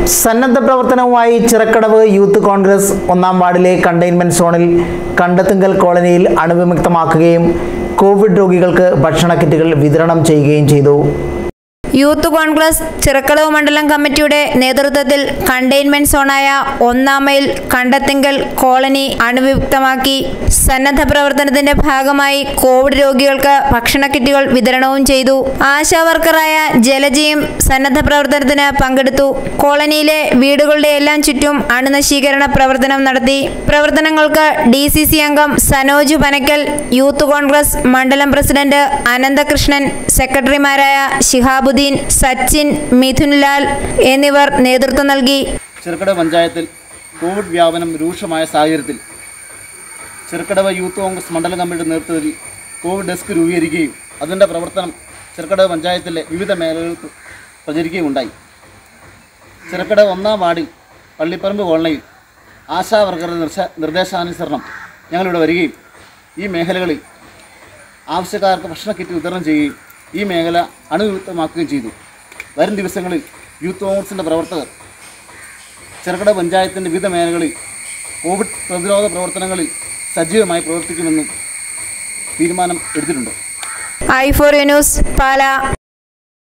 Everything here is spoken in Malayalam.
സന്നദ്ധ പ്രവർത്തനവുമായി ചിറക്കടവ് യൂത്ത് കോൺഗ്രസ് 1-ാം വാർഡിലെ കണ്ടെയ്ൻമെന്റ് സോണിൽ കണ്ടത്തിങ്കൽ കോളനിയിൽ അണുവിമുക്തമാക്കുകയും കോവിഡ് രോഗികൾക്ക് ഭക്ഷണ കിറ്റുകൾ വിതരണം ചെയ്യുകയും ചെയ്തു. യൂത്ത് കോൺഗ്രസ് ചിറക്കടവ് മണ്ഡലം കമ്മിറ്റിയുടെ നേതൃത്വത്തിൽ കണ്ടെയ്ൻമെന്റ് സോണായ 1-ാം മൈൽ കണ്ടത്തിങ്കൽ കോളനി അണുവിമുക്തമാക്കി. സന്നദ്ധ പ്രവർത്തനത്തിന്റെ ഭാഗമായി കോവിഡ് രോഗികൾക്ക് ഭക്ഷണ കിറ്റുകൾ വിതരണവും ചെയ്തു. ആശാ വർക്കറായ ജലജയും സന്നദ്ധ പ്രവർത്തനത്തിന് പങ്കെടുത്തു. കോളനിയിലെ വീടുകളുടെ എല്ലാം ചുറ്റും അണുനശീകരണ പ്രവർത്തനം നടത്തി. പ്രവർത്തനങ്ങൾക്ക് DCC അംഗം സനോജ് പനക്കൽ, യൂത്ത് കോൺഗ്രസ് മണ്ഡലം പ്രസിഡന്റ് അനന്തകൃഷ്ണൻ, സെക്രട്ടറിമാരായ ശിഹാബുദ്ദീൻ, സച്ചിൻ, മിഥുൻലാൽ എന്നിവർ നേതൃത്വം നൽകി. ചിറക്കടവ് പഞ്ചായത്തിൽ കോവിഡ് വ്യാപനം രൂക്ഷമായ സാഹചര്യത്തിൽ ചിറക്കടവ് യൂത്ത് കോൺഗ്രസ് മണ്ഡലം കമ്മിറ്റിയുടെ നേതൃത്വത്തിൽ കോവിഡ് ഡെസ്ക് രൂപീകരിക്കുകയും അതിൻ്റെ പ്രവർത്തനം ചിറക്കടവ് പഞ്ചായത്തിലെ വിവിധ മേഖലകൾക്ക് പ്രചരിക്കുകയുണ്ടായി. ചിറക്കടവ് 1-ാം വാർഡിൽ പള്ളിപ്പറമ്പ് കോളനിയിൽ ആശാ വർക്കറുടെ നിർദ്ദേശാനുസരണം ഞങ്ങളിവിടെ വരികയും ഈ മേഖലകളിൽ ആവശ്യക്കാർക്ക് ഭക്ഷണ കിറ്റ് വിതരണം ചെയ്യുകയും ഈ മേഖല അണുവിമുക്തമാക്കുകയും ചെയ്തു. വരും ദിവസങ്ങളിൽ യൂത്ത് കോൺഗ്രസിൻ്റെ പ്രവർത്തകർ ചിറക്കടവ് പഞ്ചായത്തിൻ്റെ വിവിധ മേഖലകളിൽ കോവിഡ് പ്രതിരോധ പ്രവർത്തനങ്ങളിൽ സജീവമായി പ്രവർത്തിക്കുമെന്നും തീരുമാനം എടുത്തിട്ടുണ്ട്. i4U news, Pala.